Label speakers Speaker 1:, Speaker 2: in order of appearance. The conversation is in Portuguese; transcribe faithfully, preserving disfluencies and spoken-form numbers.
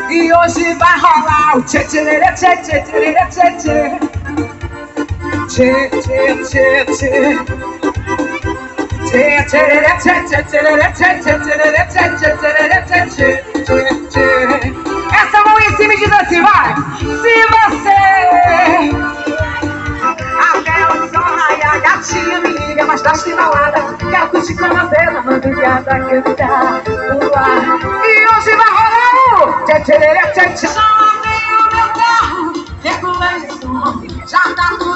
Speaker 1: E hoje vai rolar o tchê tchê tchê tchê tchê tchê tchê tchê tchê tchê tchê. Essa mão em cima e diz assim, vai! Se você até o sol raiar, gatinha me liga, mas tá estimulada. Quero curtir com a vez na madrugada que tá no ar. E hoje vai rolar o tchê tchê tchê tchê. Já lavei o meu carro, regulei o som, já tá no